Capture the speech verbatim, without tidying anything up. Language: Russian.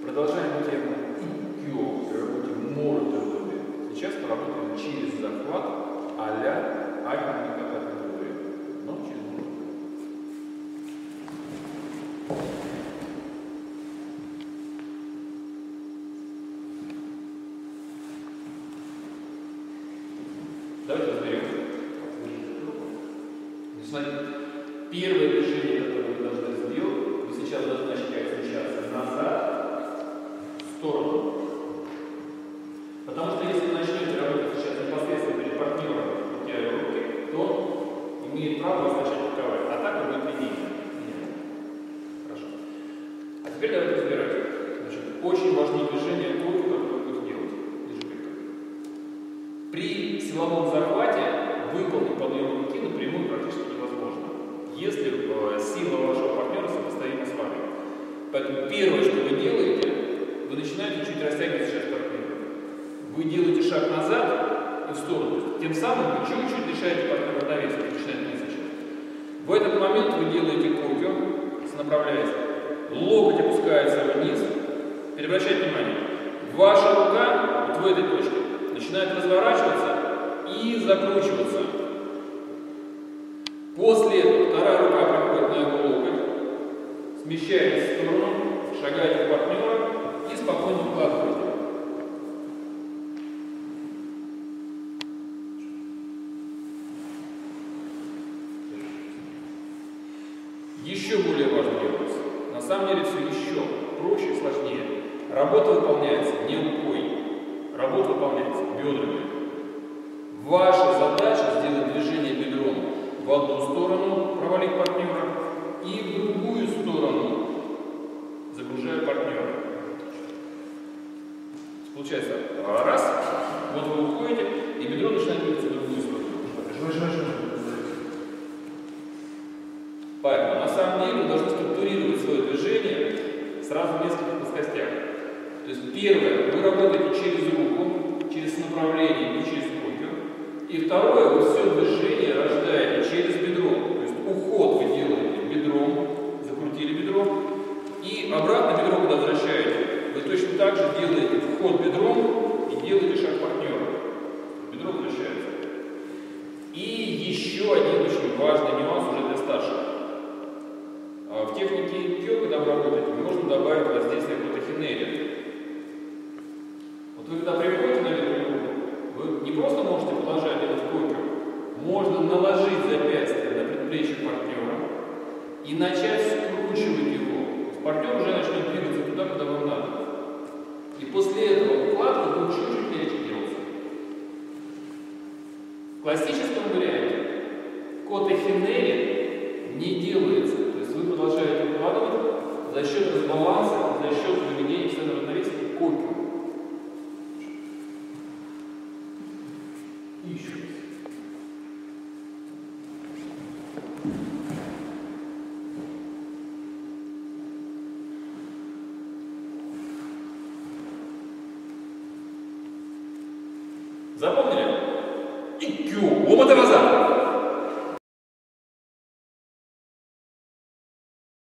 Продолжаем тему иккё при работе мордой. Сейчас поработаем через захват а-ля айкон кататори, но через морду. Давайте разберем. Смотрите, первое движение, которое вы должны сделать, вы сейчас должны начать смещаться назад, в сторону. Потому что если вы начнете работать сейчас непосредственно перед партнером, вытягивая руки, то он имеет право вас начать атаковать. Атака будет линейная. Хорошо. А теперь давайте разбирать. Значит, очень важные движения только, которые вы будете делать. При силовом захвате выполнить подъем руки напрямую практически невозможно, если э, сила вашего партнера сопоставима с вами. Поэтому первое, что вы делаете, вы начинаете чуть растягивать сейчас партнера. Вы делаете шаг назад и в сторону. Тем самым вы чуть-чуть лишаете партнера равновесия, начинает низочек. В этот момент вы делаете копию, направляясь. Локоть опускается вниз. Переобращайте внимание. Ваша рука вот в этой точке начинает разворачиваться и закручиваться. После этого вторая рука приходит на его локоть, смещаясь в сторону, шагаете к партнеру и спокойно вкладываете. Еще более важный вопрос. На самом деле все еще проще и сложнее. Работа выполняется не рукой, работа выполняется бедрами. Ваша задача сделать движение бедром в одну сторону, провалить партнера, и в другую сторону, загружая партнера. Получается, раз, вот вы уходите, и бедро начинает двигаться в другую сторону. Поэтому на самом деле вы должны структурировать свое движение сразу в нескольких плоскостях. То есть первое, вы работаете через руку, через направление и через копию. И второе, вы все движение рождаете через бедро. То есть уход вы делаете бедром, закрутили бедро, и обратно бедро когда возвращаете. Вы точно так же делаете вход бедром и делаете шаг партнера. Бедро возвращается. И еще один очень важный нюанс уже для старших. В технике иккё, когда вы работаете, можно добавить воздействие протохинерии. Вот вы когда приходите на верхнюю руку, вы не просто можете продолжать делать копию, можно наложить запястье на предплечье партнера и начать скручивать его. Партнер уже начнет двигаться туда, куда вам надо. И после этого укладка будет чуть-чуть легче делаться. В классическом варианте котохинери не делается. То есть вы продолжаете укладывать за счет разбаланса, за счет выведения центра равновесия копию. И еще раз. Запомнили? Иккё. Оба назад.